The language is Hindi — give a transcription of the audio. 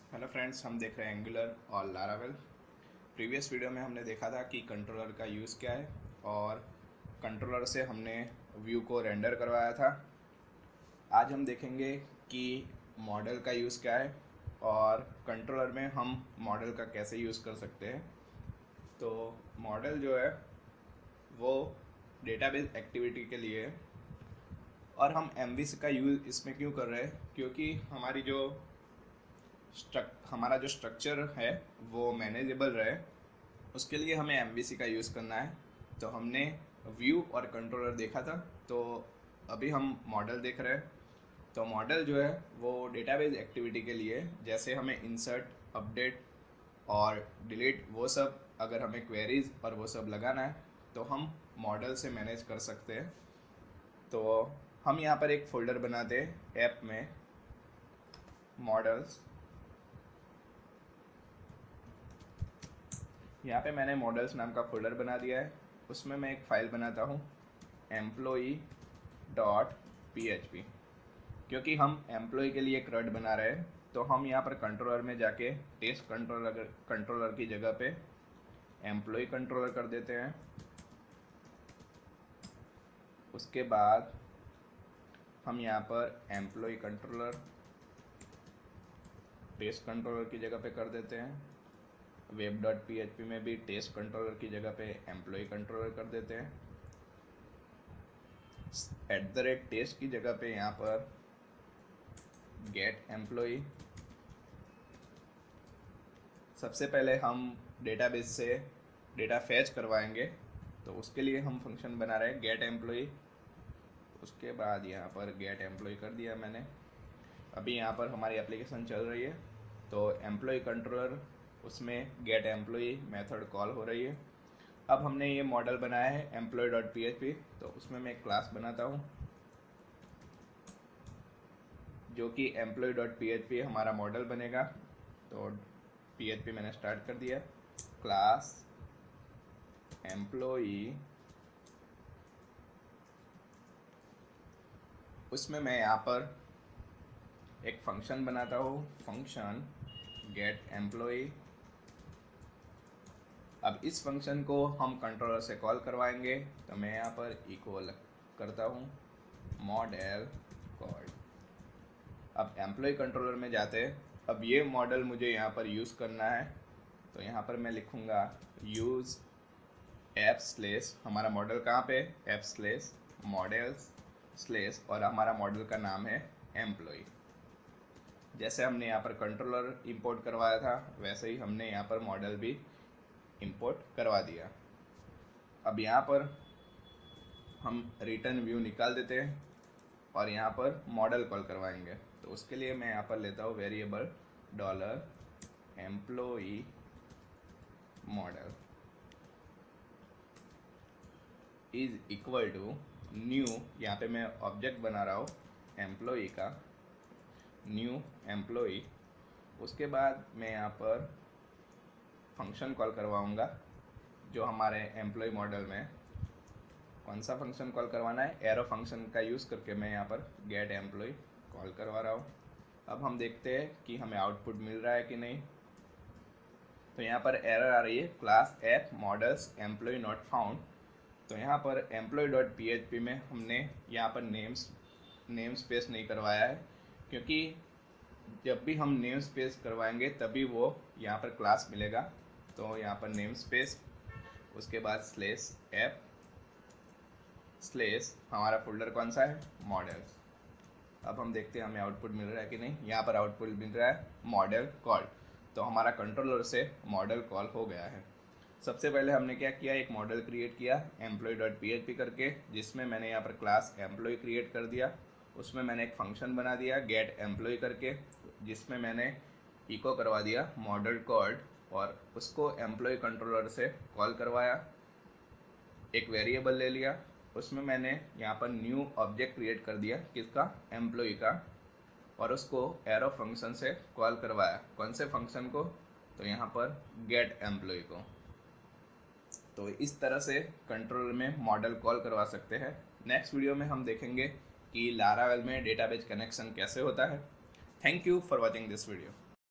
हेलो फ्रेंड्स, हम देख रहे हैं एंगुलर और लारावेल। प्रीवियस वीडियो में हमने देखा था कि कंट्रोलर का यूज़ क्या है और कंट्रोलर से हमने व्यू को रेंडर करवाया था। आज हम देखेंगे कि मॉडल का यूज़ क्या है और कंट्रोलर में हम मॉडल का कैसे यूज़ कर सकते हैं। तो मॉडल जो है वो डेटाबेस एक्टिविटी के लिए है और हम MVC का यूज़ इसमें क्यों कर रहे हैं, क्योंकि हमारा जो स्ट्रक्चर है वो मैनेजेबल रहे, उसके लिए हमें MVC का यूज़ करना है। तो हमने व्यू और कंट्रोलर देखा था, तो अभी हम मॉडल देख रहे हैं। तो मॉडल जो है वो डेटाबेस एक्टिविटी के लिए, जैसे हमें इंसर्ट, अपडेट और डिलीट वो सब, अगर हमें क्वेरीज और वो सब लगाना है तो हम मॉडल से मैनेज कर सकते हैं। तो हम यहाँ पर एक फ़ोल्डर बनाते हैं ऐप में, मॉडल्स। यहाँ पे मैंने मॉडल्स नाम का फ़ोल्डर बना दिया है। उसमें मैं एक फ़ाइल बनाता हूँ employee.php, क्योंकि हम एम्प्लॉय के लिए CRUD बना रहे हैं। तो हम यहाँ पर कंट्रोलर में जाके टेस्ट कंट्रोलर की जगह पे एम्प्लॉय कंट्रोलर कर देते हैं। उसके बाद हम यहाँ पर एम्प्लॉय कंट्रोलर टेस्ट कंट्रोलर की जगह पे कर देते हैं। web.php में भी टेस्ट कंट्रोलर की जगह पे एम्प्लॉय कंट्रोलर कर देते हैं। @टेस्ट की जगह पे यहाँ पर गेट एम्प्लॉय। सबसे पहले हम डेटाबेस से डेटा फैच करवाएंगे, तो उसके लिए हम फंक्शन बना रहे हैं गेट एम्प्लॉय। उसके बाद यहाँ पर गेट एम्प्लॉय कर दिया मैंने। अभी यहाँ पर हमारी एप्लीकेशन चल रही है, तो एम्प्लॉय कंट्रोलर, उसमें गेट एम्प्लॉय मेथड कॉल हो रही है। अब हमने ये मॉडल बनाया है employee.php, तो उसमें मैं एक क्लास बनाता हूँ जो कि employee.php हमारा मॉडल बनेगा। तो PHP मैंने स्टार्ट कर दिया, क्लास एम्प्लॉई। उसमें मैं यहाँ पर एक फंक्शन बनाता हूँ, फंक्शन गेट एम्प्लॉय। अब इस फंक्शन को हम कंट्रोलर से कॉल करवाएंगे, तो मैं यहाँ पर इक्वल करता हूँ मॉडल कॉल। अब एम्प्लॉय कंट्रोलर में जाते हैं। अब ये मॉडल मुझे यहाँ पर यूज़ करना है, तो यहाँ पर मैं लिखूँगा यूज़ ऐप/ हमारा मॉडल कहाँ पे, ऐप/ मॉडल्स/ और हमारा मॉडल का नाम है एम्प्लॉय। जैसे हमने यहाँ पर कंट्रोलर इंपोर्ट करवाया था, वैसे ही हमने यहाँ पर मॉडल भी इंपोर्ट करवा दिया। अब यहाँ पर हम रिटर्न व्यू निकाल देते हैं और यहाँ पर मॉडल कॉल करवाएंगे। तो उसके लिए मैं यहाँ पर लेता हूँ variable $employee model is equal to new. यहाँ पे मैं ऑब्जेक्ट बना रहा हूँ एम्प्लॉई का, न्यू एम्प्लॉई। उसके बाद मैं यहाँ पर फंक्शन कॉल करवाऊँगा जो हमारे एम्प्लॉय मॉडल में। कौन सा फंक्शन कॉल करवाना है, एरो फंक्शन का यूज़ करके मैं यहाँ पर गेट एम्प्लॉय कॉल करवा रहा हूँ। अब हम देखते हैं कि हमें आउटपुट मिल रहा है कि नहीं। तो यहाँ पर एरर आ रही है, class app models employee not found. तो यहाँ पर employee.php में हमने यहाँ पर नेम स्पेस नहीं करवाया है, क्योंकि जब भी हम नेम स्पेस करवाएंगे तभी वो यहाँ पर क्लास मिलेगा। तो यहाँ पर नेम स्पेस, उसके बाद /ऐप/ हमारा फोल्डर कौन सा है, मॉडल्स। अब हम देखते हैं हमें आउटपुट मिल रहा है कि नहीं। यहाँ पर आउटपुट मिल रहा है मॉडल कॉल। तो हमारा कंट्रोलर से मॉडल कॉल हो गया है। सबसे पहले हमने क्या किया, एक मॉडल क्रिएट किया employee.php करके, जिसमें मैंने यहाँ पर क्लास एम्प्लॉय क्रिएट कर दिया। उसमें मैंने एक फंक्शन बना दिया गेट एम्प्लॉय करके, जिसमें मैंने इको करवा दिया मॉडल कॉल्ड और उसको एम्प्लॉय कंट्रोलर से कॉल करवाया। एक वेरिएबल ले लिया, उसमें मैंने यहाँ पर न्यू ऑब्जेक्ट क्रिएट कर दिया, किसका, एम्प्लॉय का, और उसको एरो फंक्शन से कॉल करवाया। कौन से फंक्शन को, तो यहाँ पर गेट एम्प्लॉय को। तो इस तरह से कंट्रोलर में मॉडल कॉल करवा सकते हैं। नेक्स्ट वीडियो में हम देखेंगे कि लारावेल में डेटाबेस कनेक्शन कैसे होता है। Thank you for watching this video.